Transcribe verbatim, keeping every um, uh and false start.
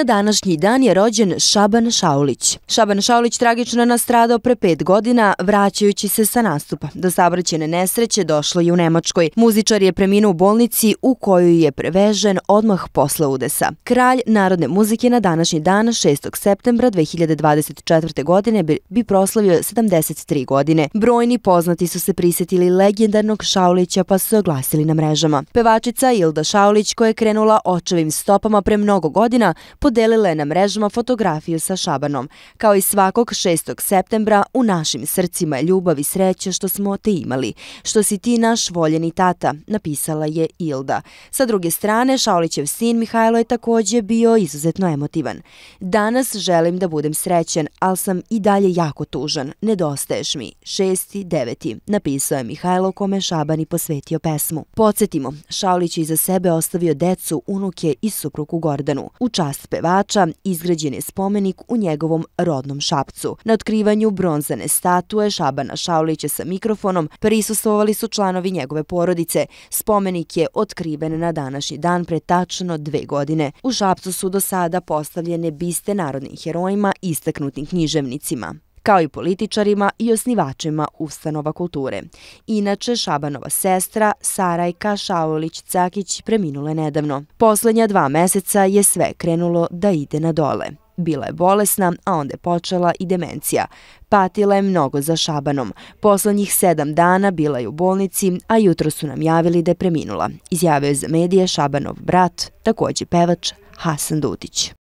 Na današnji dan je rođen Šaban Šaulić. Šaban Šaulić tragično nastradao pre pet godina vraćajući se sa nastupa. Do saobraćajne nesreće došlo je u Nemačkoj. Muzičar je preminuo u bolnici u koju je prevežen odmah posle udesa. Kralj narodne muzike na današnji dan, šestog septembra dve hiljade dvadeset četvrte. godine, bi proslavio sedamdeset tri godine. Brojni poznati su se prisjetili legendarnog Šaulića pa su se oglasili na mrežama. Pevačica Ilda Šaulić, koja je krenula očevim stopama pre mnogo godina, podelila je na mrežama fotografiju sa Šabanom. Kao i svakog šestog septembra, u našim srcima je ljubav i sreća što smo te imali. Što si ti naš voljeni tata, napisala je Ilda. Sa druge strane, Šaulićev sin Mihajlo je također bio izuzetno emotivan. Danas želim da budem srećen, ali sam i dalje jako tužan. Nedostaješ mi. Šesti, deveti, napisao je Mihajlo, kome Šaban i posvetio pesmu. Podsjetimo, Šaulić je iza sebe ostavio decu, unuke i suprugu Gordanu. U čast pevača izgrađen je spomenik u njegovom rodnom Šapcu. Na otkrivanju bronzane statue Šabana Šaulića sa mikrofonom prisustvovali su članovi njegove porodice. Spomenik je otkriven na današnji dan pre tačno dve godine. U Šapcu su do sada postavljene biste narodnim herojima, istaknutim književnicima, kao i političarima i osnivačima ustanova kulture. Inače, Šabanova sestra Sarajka Šaulić-Cakić preminula je nedavno. Poslednja dva meseca je sve krenulo da ide na dole. Bila je bolesna, a onda je počela i demencija. Patila je mnogo za Šabanom. Poslednjih sedam dana bila je u bolnici, a jutro su nam javili da je preminula. Izjavio je za medije Šabanov brat, također pevač Hasan Dutić.